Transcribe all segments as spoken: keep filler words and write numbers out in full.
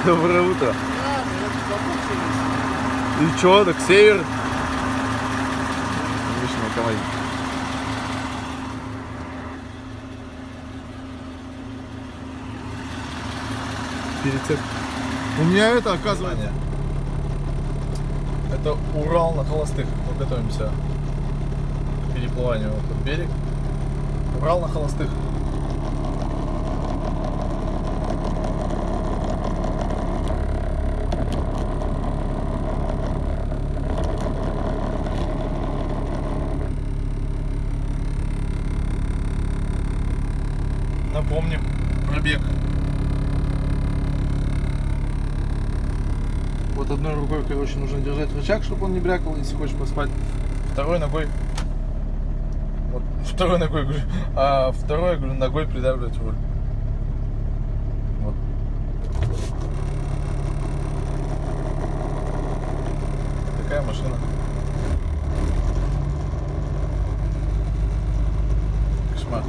Доброе утро. Да, и чё, так север? Видишь, мой командир. Перецеп. У меня это, оказывается, это Урал на холостых. Мы готовимся к переплыванию в этот берег. Урал на холостых. Напомним, пробег. Вот одной рукой, короче, нужно держать рычаг, чтобы он не брякал, если хочешь поспать. Второй ногой, вот второй ногой, говорю, а второй, говорю, ногой придавливать руль. Вот. Такая машина. Кошмар.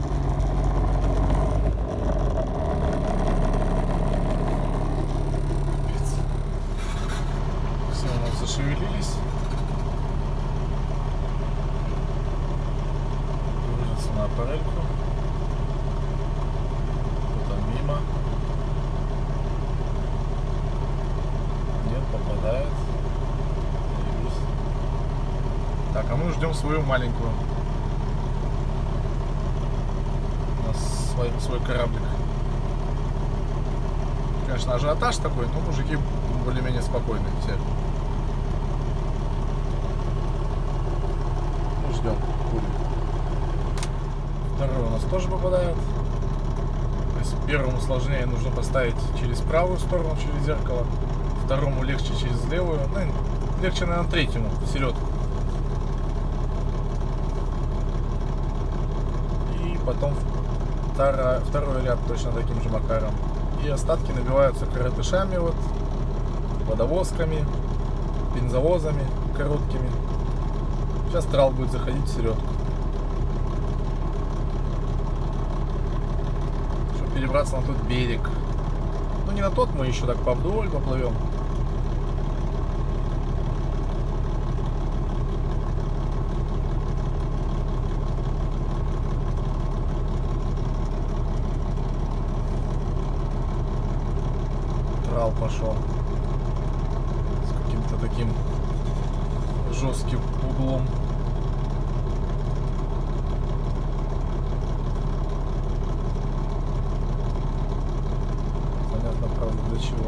Зашевелились. Грузится на аппарельку. Кто-то мимо. Нет, попадает. Есть. Так, а мы ждем свою маленькую. У нас свой, свой кораблик. Конечно, ажиотаж такой, но мужики более-менее спокойные все. Ждем, курим. Второй у нас тоже попадает. То есть первому сложнее нужно поставить через правую сторону, через зеркало. Второму легче через левую. Ну, легче, наверное, третьему, середку. И потом второй, второй ряд точно таким же макаром. И остатки набиваются коротышами, вот, водовозками, бензовозами короткими. Сейчас трал будет заходить в середку. Чтобы перебраться на тот берег. Ну не на тот, мы еще так повдоль поплывем. Трал пошел. С каким-то таким жестким углом. Понятно, правда, для чего.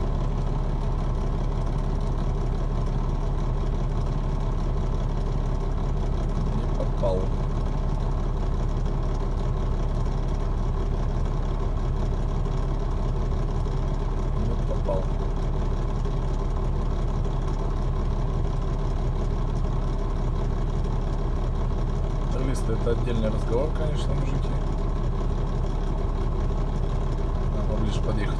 Не попал. Не попал. Это отдельный разговор, конечно, мужики. Надо поближе подъехать.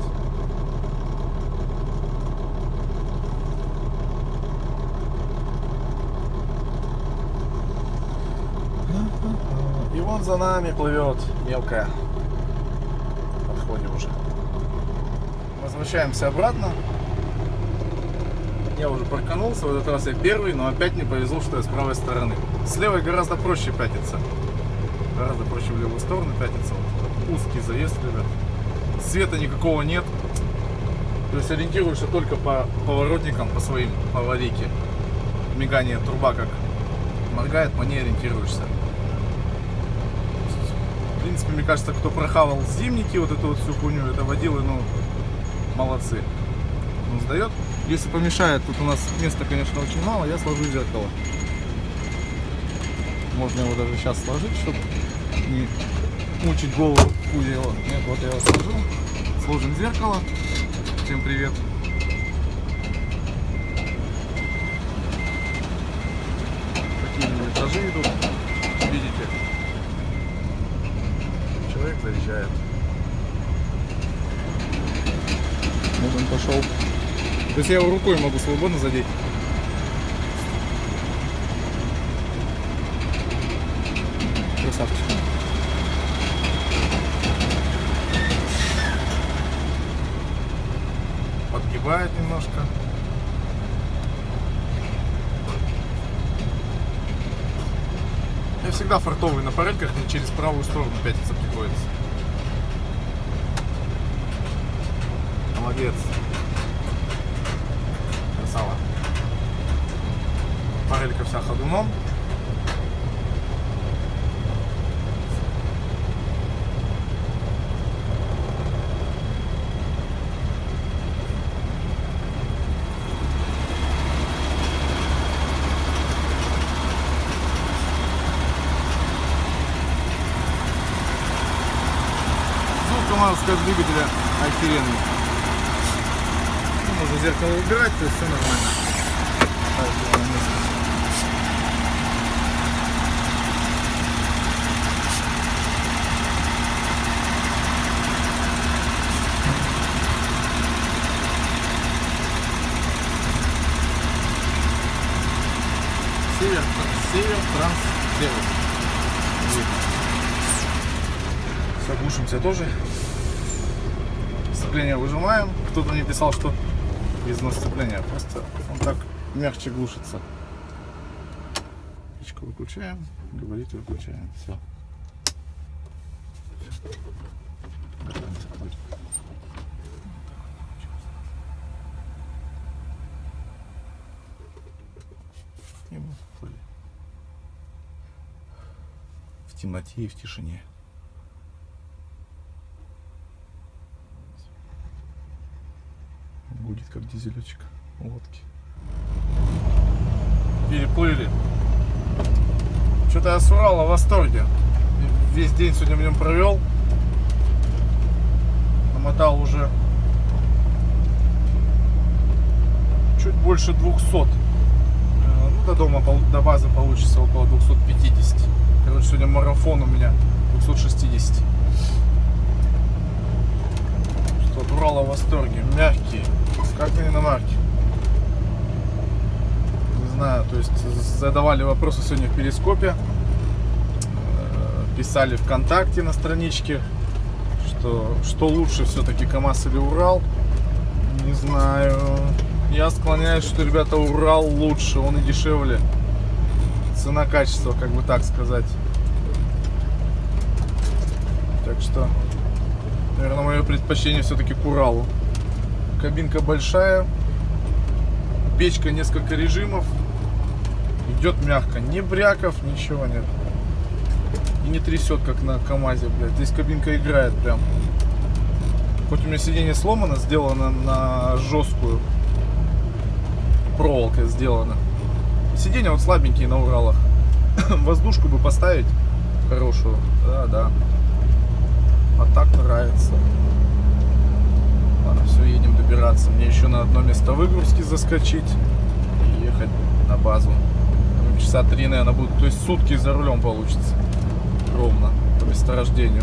И вон за нами плывет мелкая. Подходим уже. Возвращаемся обратно. Я уже парканулся, в этот раз я первый, но опять не повезло, что я с правой стороны. С левой гораздо проще пятиться. Гораздо проще в левую сторону пятиться. Вот узкий заезд, ребят. Света никакого нет. То есть ориентируешься только по поворотникам, по своим, по аварийке. Мигание труба как моргает, по ней ориентируешься. В принципе, мне кажется, кто прохавал зимники, вот эту вот всю хуйню, это водилы, ну, молодцы. Он сдает. Если помешает, тут у нас места, конечно, очень мало, я сложу зеркало. Можно его даже сейчас сложить, чтобы не мучить голову. Пуля его. Нет, вот я его сложил. Сложим зеркало. Всем привет. Такие миллиметражи идут. Видите? Человек заезжает. Вот он пошел. То есть я его рукой могу свободно задеть. Красавчик. подгибает немножко. Я всегда фартовый на парельках, мне через правую сторону пятиться приходится. Молодец. Красава. Парелька вся ходуном. Командовского двигателя охеренный. Ну, можно зеркало убирать, то есть все нормально. Так, Север, Север, Транс, Сервис. Все, глушимся тоже. Сцепление выжимаем. Кто-то мне писал, что износ сцепления. Просто он так мягче глушится. Печку выключаем, габарит выключаем. Все. В темноте и в тишине. Гудит как дизелечек лодки. Переплыли. Что-то я с Урала в восторге. Весь день сегодня в нем провел. Намотал уже чуть больше двухсот. Ну, до дома, до базы получится около двухсот пятидесяти. Короче, сегодня марафон у меня двухсот шестидесяти. Что от Урала в восторге. Мягкие. Как на иномарке. Не знаю, то есть задавали вопросы сегодня в перископе. Писали ВКонтакте на страничке, что, что лучше все-таки КамАЗ или Урал. Не знаю. Я склоняюсь, что, ребята, Урал лучше, он и дешевле. Цена-качество, как бы так сказать. Так что, наверное, мое предпочтение все-таки к Уралу. Кабинка большая, печка несколько режимов, идет мягко, ни бряков, ничего нет. И не трясет, как на КамАЗе, блядь. Здесь кабинка играет прям. Хоть у меня сиденье сломано, сделано на жесткую, проволокой сделано. Сиденья вот слабенькие на Уралах. Воздушку бы поставить хорошую, да, да. А так нравится. Ладно, все, едем добираться. Мне еще на одно место выгрузки заскочить и ехать на базу. Часа три, наверное, будут. То есть сутки за рулем получится. Ровно, по месторождению.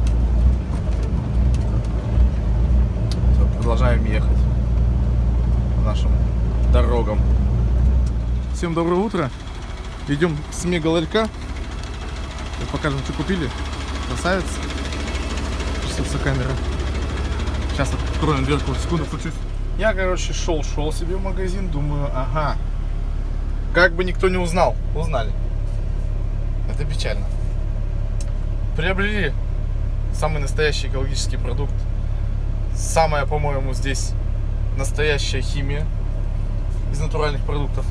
Все, продолжаем ехать по нашим дорогам. Всем доброе утро. Идем с мега-ларька. Покажем, что купили. Красавец. Чувствуется камера. Сейчас откроем дверку, секунду включусь. Я, короче, шел-шел себе в магазин, думаю, ага, как бы никто не узнал. Узнали. Это печально. Приобрели самый настоящий экологический продукт. Самая, по-моему, здесь настоящая химия из натуральных продуктов.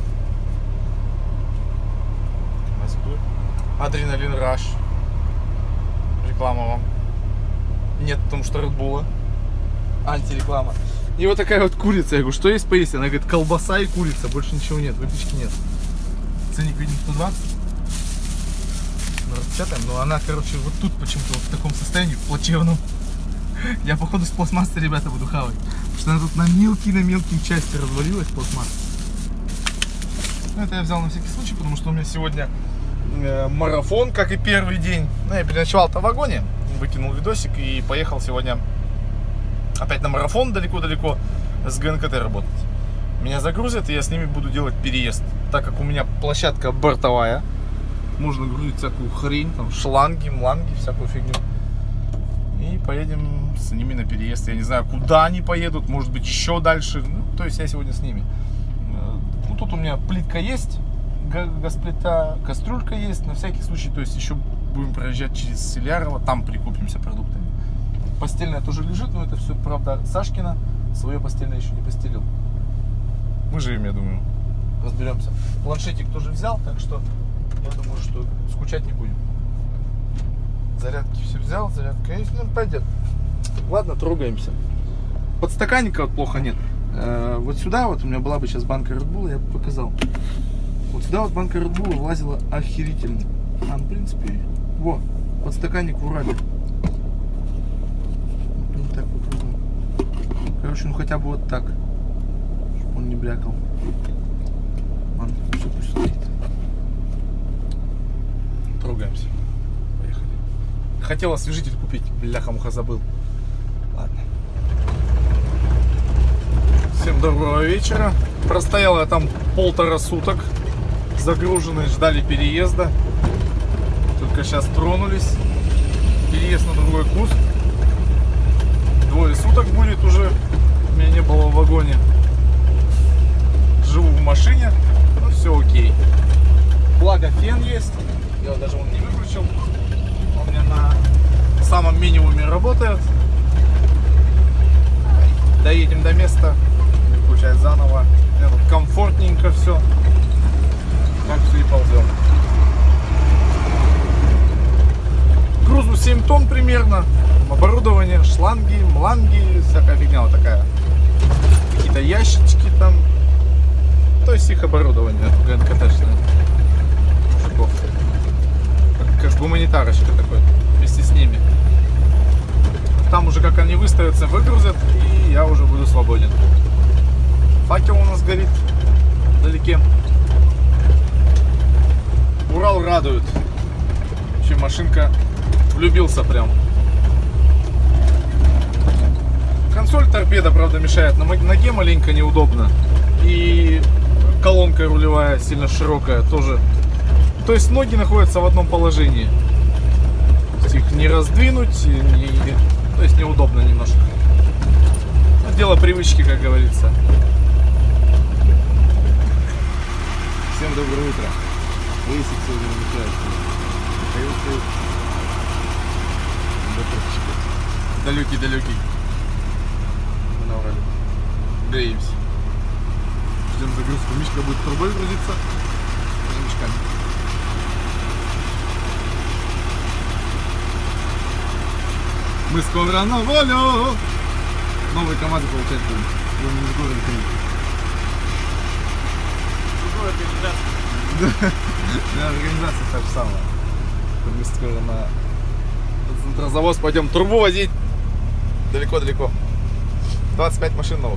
Адреналин Раш. Реклама вам. Нет, потому что Red Bull. Антиреклама. И вот такая вот курица. Я говорю, что есть поесть? Она говорит, колбаса и курица. Больше ничего нет, выпечки нет. Ценник видим сто двадцать. Ну, распечатаем. Но она, короче, вот тут почему-то вот в таком состоянии, плачевном. Я, походу, с пластмассой, ребята, буду хавать. Потому что она тут на мелкие, на мелкие части развалилась, пластмасса. Ну, это я взял на всякий случай, потому что у меня сегодня э, марафон, как и первый день. Ну, я переночевал-то в вагоне, выкинул видосик и поехал сегодня опять на марафон далеко-далеко с ГНКТ работать. Меня загрузят, и я с ними буду делать переезд. Так как у меня площадка бортовая, можно грузить всякую хрень, там шланги, мланги, всякую фигню. И поедем с ними на переезд. Я не знаю, куда они поедут, может быть, еще дальше. Ну, то есть я сегодня с ними. Ну, тут у меня плитка есть, газплита, кастрюлька есть, на всякий случай. То есть еще будем проезжать через Селярово, там прикупимся продуктами. Постельное тоже лежит, но это все, правда, Сашкина. Свое постельное еще не постелил. Мы живем, я думаю. Разберемся. Планшетик тоже взял, так что я думаю, что скучать не будем. Зарядки все взял, зарядка есть, ну пойдет. Ладно, трогаемся. Подстаканника вот плохо нет. Э, вот сюда вот у меня была бы сейчас банка Red Bull, я бы показал. Вот сюда вот банка Red Bull влазила охерительно. А, ну, в принципе, вот, подстаканник в Урале. Вот так попробуем. Короче, ну хотя бы вот так, чтобы он не брякал. Ладно, все пусть стоит. Трогаемся. Поехали. Хотел освежитель купить, бляха-муха забыл. Ладно. Всем доброго вечера. Простоял я там полтора суток. Загруженные, ждали переезда. Только сейчас тронулись. Переезд на другой куст. Двое суток будет уже. Меня не было в вагоне. Живу в машине. Ну все окей. Благо фен есть. Я его даже он не выключил. Он у меня на самом минимуме работает. Доедем до места. Включать заново. Мне тут комфортненько все. Так все и ползем. Грузу семь тонн примерно. Оборудование, шланги, мланги, всякая фигня вот такая. Какие-то ящички там. То есть их оборудование ГНКТшное. Как, как гуманитарочка такой, вместе с ними. Там уже как они выставятся, выгрузят, и я уже буду свободен. Факел у нас горит вдалеке. Урал радует. Вообще машинка, влюбился прям. Консоль торпеда, правда, мешает. На ноге маленько неудобно. И колонка рулевая сильно широкая тоже. То есть ноги находятся в одном положении. То есть их не раздвинуть, не... то есть неудобно немножко. Дело привычки, как говорится. Всем доброе утро. Лысик сегодня намечается. Далекий-далекий. Мы на Урале. Греемся. Ждем загрузку. Мишка будет трубой грузиться. За мешками. Мы скоро на волю. Новые КамАЗы получать будем. Будем из города ходить. Другая организация. Да, организация та же самая. Мы скоро на центрозавоз пойдем трубу возить. Далеко-далеко. двадцать пять машин новых.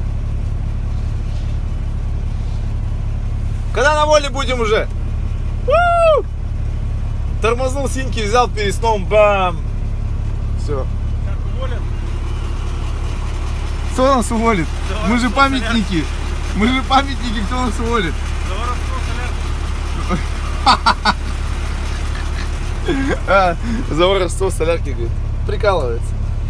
Когда на воле будем уже? У-у-у! Тормознул синьки, взял перед сном, бам! Все. Как уволят? Кто нас уволит? За Мы же памятники. Солярки. Мы же памятники, кто нас уволит? За воровство солярки. А, за воровство солярки, говорит. Прикалывается.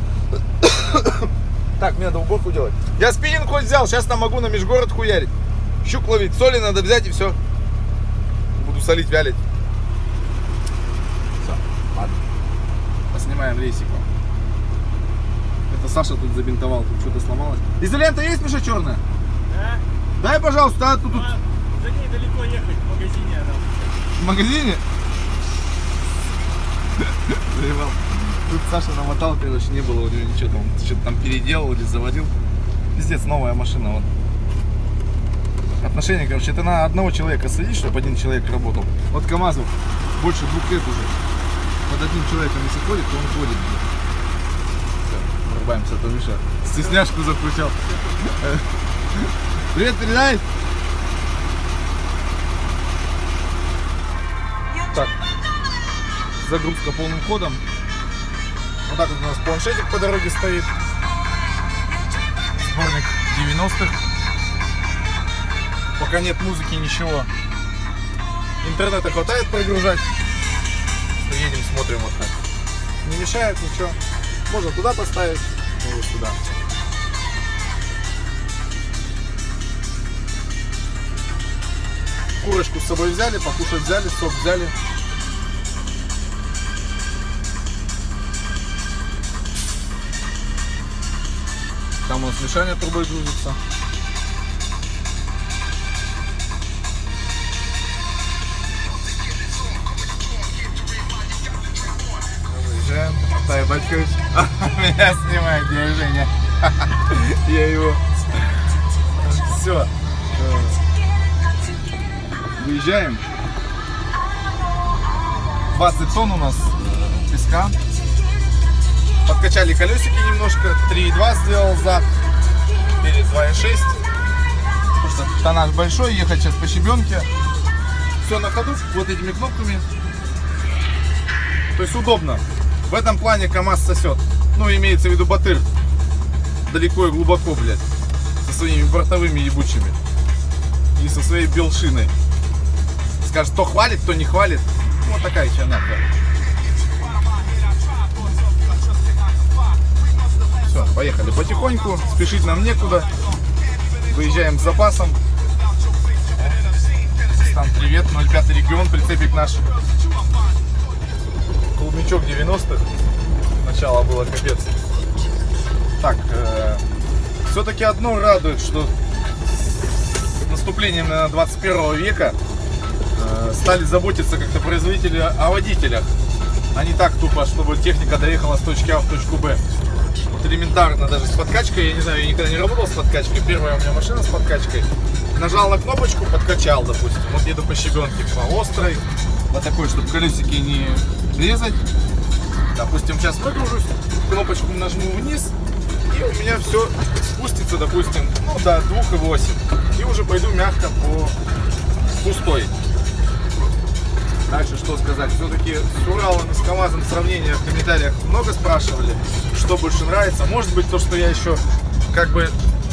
Так, мне надо уборку делать. Я спиннинг хоть взял, сейчас там могу на межгород хуярить. Щук ловить, соли надо взять и все. Буду солить, вялить. Все, ладно. Поснимаем рейсик. Это Саша тут забинтовал, тут что-то сломалось. Изолента есть, Миша, черная? Да. Дай, пожалуйста, а тут... тут... А, за ней далеко ехать, в магазине она. В магазине? Заебал. Тут Саша намотал, короче, не было у него ничего там. Что-то там переделал или заводил. Пиздец, новая машина, вот. Отношения, короче, это на одного человека садить, чтобы один человек работал. Вот КамАЗу больше двух лет уже. Под одним человеком если ходит, то он ходит. Все, врубаемся, а то Миша стесняшку закрутил. Привет, передай! Так, загрузка полным ходом. Вот так вот у нас планшетик по дороге стоит. Сборник девяностых. Пока нет музыки, ничего. Интернета хватает прогружать. Едем, смотрим вот так. Не мешает ничего. Можно туда поставить, или сюда. Курочку с собой взяли, покушать взяли, сок взяли. Там у нас мешание трубой грузится. Выезжаем. Тай Батькович меня снимает, я Женя. Я его. Все. Выезжаем. двадцать тонн у нас песка. Подкачали колесики немножко. три и два сделал зад. Перед два и шесть. Потому что тоннаж большой. Ехать сейчас по щебенке. Все на ходу. Вот этими кнопками. То есть удобно. В этом плане КамАЗ сосет. Ну, имеется в виду Батыр. Далеко и глубоко, блядь. Со своими бортовыми ебучими. И со своей белшиной. Скажет, то хвалит, то не хвалит. Вот такая чана, короче. Все, поехали потихоньку. Спешить нам некуда. Выезжаем с запасом. Там привет, ноль пятый регион, прицепик наш. Клубничок девяностых. Начало было капец. Так, э, все-таки одно радует, что с наступлением на двадцать первого века э, стали заботиться как-то производители о водителях, а не так тупо, чтобы техника доехала с точки А в точку Б. Вот элементарно даже с подкачкой, я не знаю, я никогда не работал с подкачкой, первая у меня машина с подкачкой. Нажал на кнопочку, подкачал, допустим. Вот еду по щебенке, по острой, по такой, чтобы колесики не резать. Допустим, сейчас выгружусь, кнопочку нажму вниз, и у меня все спустится, допустим, ну до двух и восьми. И уже пойду мягко по пустой. Дальше что сказать? Все-таки с Уралом и с КамАЗом сравнение в комментариях много спрашивали, что больше нравится. Может быть, то, что я еще как бы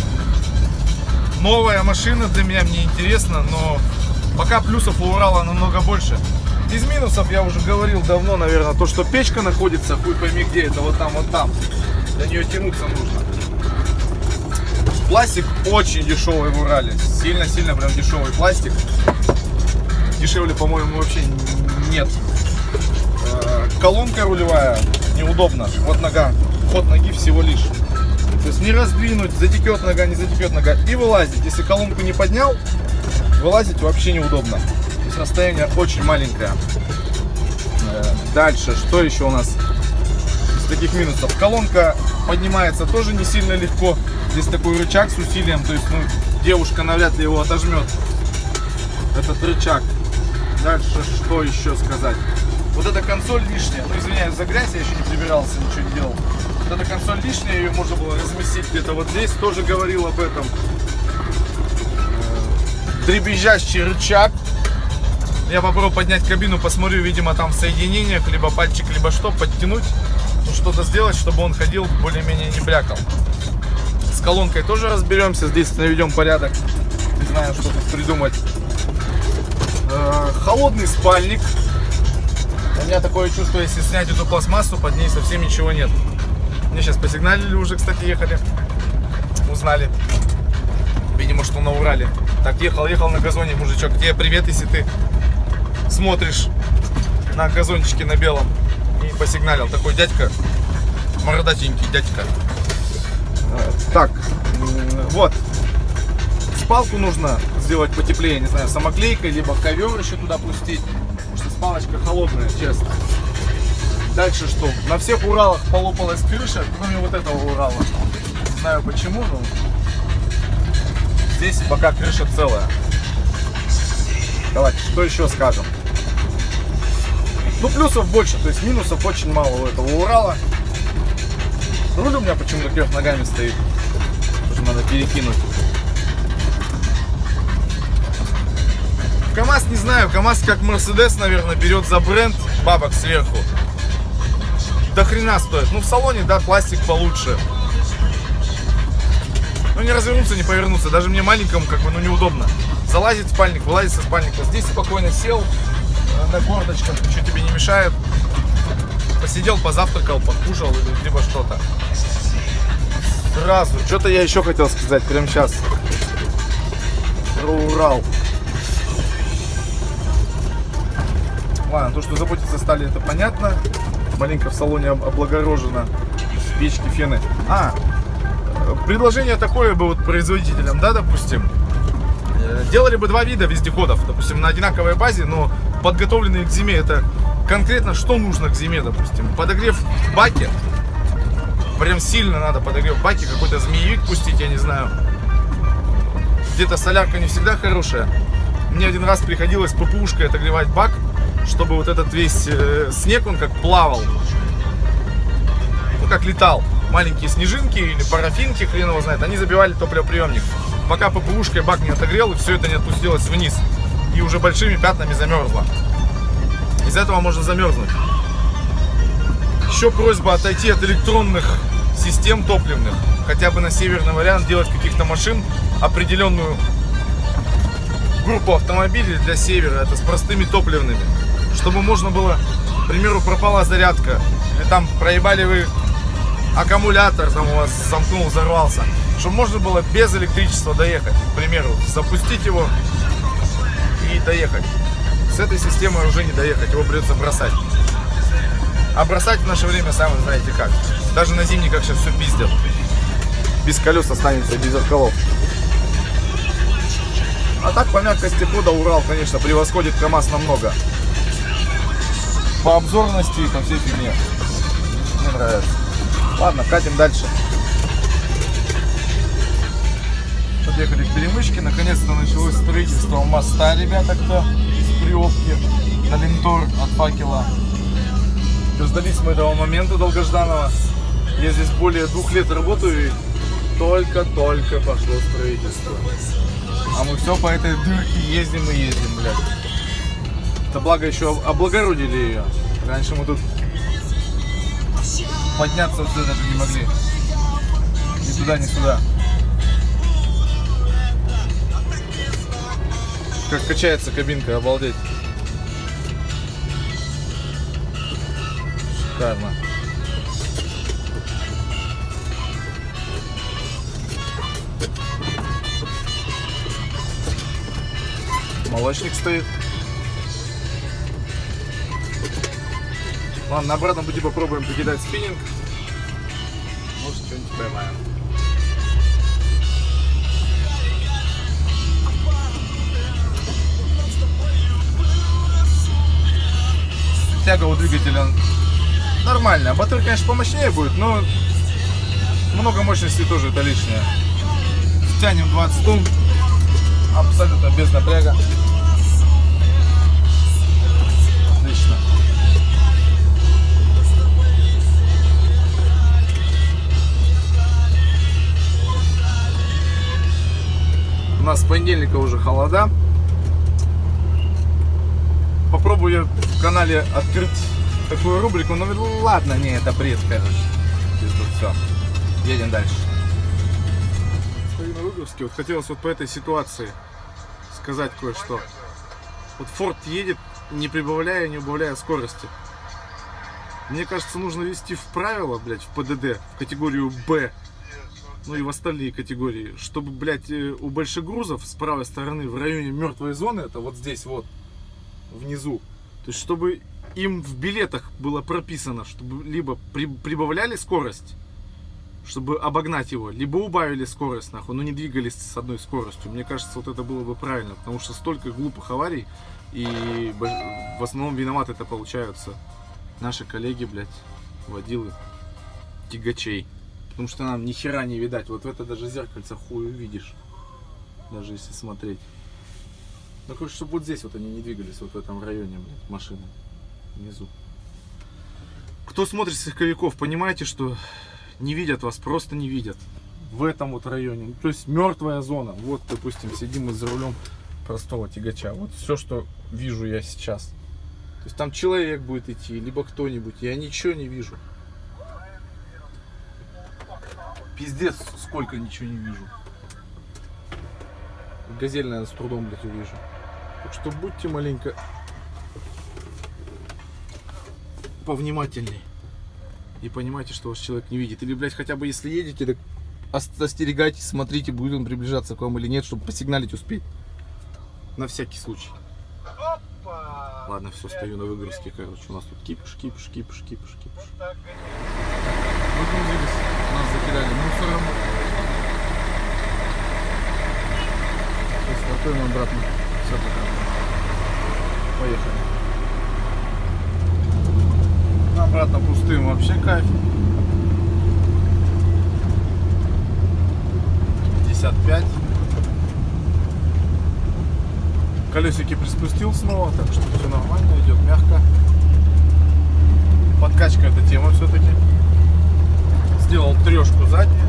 новая машина для меня, мне интересно, но пока плюсов у Урала намного больше. Из минусов я уже говорил давно, наверное, то, что печка находится, хуй пойми где, это вот там, вот там. До нее тянуться нужно. Пластик очень дешевый в Урале, сильно-сильно прям дешевый пластик. Дешевле, по-моему, вообще нет. Колонка рулевая неудобно. Вот нога, ход ноги всего лишь. То есть не раздвинуть, затекет нога, не затекет нога. И вылазить. Если колонку не поднял, вылазить вообще неудобно. То есть расстояние очень маленькое. Дальше, что еще у нас из таких минусов? Колонка поднимается тоже не сильно легко. Здесь такой рычаг с усилием. То есть, ну, девушка навряд ли его отожмет. Этот рычаг. Дальше что еще сказать? Вот эта консоль лишняя. Ну, извиняюсь за грязь, я еще не прибирался, ничего не делал. Вот эта консоль лишняя, ее можно было разместить где-то вот здесь. Тоже говорил об этом. Дребезжащий рычаг. Я попробую поднять кабину, посмотрю, видимо, там в соединениях, либо пальчик, либо что, подтянуть. Ну, что-то сделать, чтобы он ходил, более-менее не брякал. С колонкой тоже разберемся. Здесь наведем порядок. Не знаю, что тут придумать. Холодный спальник. У меня такое чувство, если снять эту пластмассу, под ней совсем ничего нет. Мне сейчас посигналили уже, кстати, ехали. Узнали. Видимо, что на Урале. Так, ехал, ехал на газоне, мужичок. Тебе привет, если ты смотришь на газончике на белом. И посигналил. Такой дядька, мордатенький дядька. Так, вот. Спалку нужно сделать потеплее, не знаю, самоклейкой, либо ковер еще туда пустить, потому что спалочка холодная, честно. Дальше что? На всех Уралах полопалась крыша, кроме вот этого Урала. Не знаю почему, но здесь пока крыша целая. Давайте, что еще скажем? Ну, плюсов больше, то есть минусов очень мало у этого Урала. Руль у меня почему-то кверх ногами стоит, тоже надо перекинуть. КамАЗ, не знаю, КамАЗ как Мерседес, наверное, берет за бренд бабок сверху. До хрена стоит. Ну, в салоне, да, пластик получше. Ну, не развернуться, не повернуться. Даже мне маленькому, как бы, ну, неудобно. Залазить в спальник, вылазить со спальника. Здесь спокойно сел на гордочках, ничего тебе не мешает. посидел, позавтракал, покушал, либо что-то. Сразу. Что-то я еще хотел сказать, прямо сейчас. Про Урал. Ладно, то, что заботиться стали, это понятно. Маленько в салоне облагорожено. Печки, фены. А, предложение такое бы вот производителям, да, допустим. Делали бы два вида вездеходов, допустим, на одинаковой базе, но подготовленные к зиме. Это конкретно что нужно к зиме, допустим. Подогрев в баке. Прям сильно надо подогрев в баке. Какой-то змеевик пустить, я не знаю. Где-то солярка не всегда хорошая. Мне один раз приходилось ППУшкой отогревать бак, чтобы вот этот весь э, снег, он как плавал. Ну, как летал. Маленькие снежинки или парафинки, хрен его знает, они забивали топливоприемник. Пока ППУшкой бак не отогрел, и все это не отпустилось вниз. И уже большими пятнами замерзло. Из этого можно замерзнуть. Еще просьба отойти от электронных систем топливных. Хотя бы на северный вариант делать каких-то машин определенную группу автомобилей для севера. Это с простыми топливными. Чтобы можно было, к примеру, пропала зарядка. Или там проебали вы аккумулятор, там у вас замкнул, взорвался. Чтобы можно было без электричества доехать. К примеру, запустить его и доехать. С этой системой уже не доехать, его придется бросать. А бросать в наше время, сами знаете как. Даже на зимниках сейчас все пиздят. Без колес останется, без зеркалов. А так, по мягкости хода Урал, конечно, превосходит КамАЗ намного. По обзорности и по всей фигне. Мне нравится. Ладно, катим дальше. Подъехали к перемычке. Наконец-то началось строительство моста, ребята, кто из Приобки на Линтор от Факела. Дождались мы этого момента долгожданного. Я здесь более двух лет работаю, и только-только пошло строительство. А мы все по этой дырке ездим и ездим, блядь. Это благо еще облагородили ее. Раньше мы тут подняться все даже не могли. Ни туда, ни сюда. Как качается кабинка, обалдеть. Шикарно. Молочник стоит. Ладно, на обратном пути попробуем покидать спиннинг. Может, что-нибудь поймаем. Тяга у двигателя нормальная. Батарея, конечно, помощнее будет, но много мощности тоже это лишнее. Тянем двадцать тонн. Абсолютно без напряга. Отлично. У нас с понедельника уже холода. Попробую я в канале открыть такую рубрику, но ладно, не, это бред, короче. Здесь тут все. Едем дальше. Стою на выгрузке, вот хотелось вот по этой ситуации сказать кое-что. Вот Ford едет, не прибавляя, не убавляя скорости. Мне кажется, нужно ввести в правила, блядь, в ПДД, в категорию Б, ну и в остальные категории, чтобы, блядь, у большегрузов с правой стороны в районе мертвой зоны, это вот здесь вот, внизу, то есть чтобы им в билетах было прописано, чтобы либо при, прибавляли скорость, чтобы обогнать его, либо убавили скорость, нахуй, но не двигались с одной скоростью. Мне кажется, вот это было бы правильно, потому что столько глупых аварий, и в основном виноваты это получаются наши коллеги, блядь, водилы тягачей. Потому что нам ни хера не видать. Вот в это даже зеркальце хуй увидишь. Даже если смотреть. Ну, короче, чтобы вот здесь вот они не двигались, вот в этом районе, блядь, машины. Внизу. Кто смотрит с легковиков, понимаете, что не видят вас, просто не видят. В этом вот районе. То есть мертвая зона. Вот, допустим, сидим мы за рулем простого тягача. Вот все, что вижу я сейчас. То есть там человек будет идти, либо кто-нибудь. Я ничего не вижу. Пиздец, сколько ничего не вижу. Газель, наверное, с трудом, блядь, увижу. Так что будьте маленько повнимательней. и понимаете, что ваш человек не видит. Или, блядь, хотя бы если едете, так остерегайтесь, смотрите, будет он приближаться к вам или нет, чтобы посигналить успеть. На всякий случай. Опа! Ладно, все, стою на выгрузке, короче. У нас тут кипиш, кипиш, кипиш, кипиш, кипиш. Так, Выгрузились, нас закидали мусором. Сейчас стартуем обратно. Все, пока. Поехали. Обратно пустым вообще кайф. пятьдесят пять. Колесики приспустил снова, так что все нормально, идет мягко. Подкачка — это тема все-таки. Сделал трешку заднюю,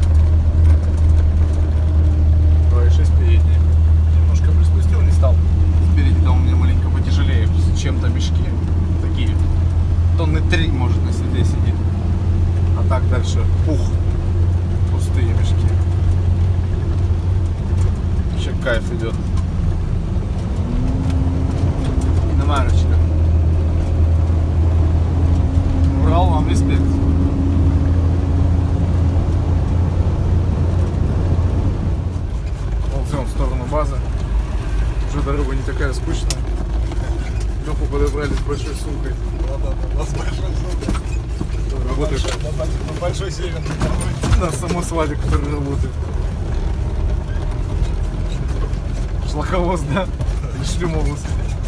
два и шесть передние. Немножко приспустил, не стал. Спереди там у меня маленько потяжелее чем-то мешки. Такие тонны три, может, на седле сидит. А так дальше пух. Пустые мешки. Вообще кайф идет. Иномарочка. Урал, вам респект. Ползем в сторону базы. Уже дорога не такая скучная. Лёху подобрали с большой сумкой. Да-да-да, с большой сумкой. Работаешь На большой северной. на самосвале, который работает. Шлаковоз, да? Или шлюмовоз.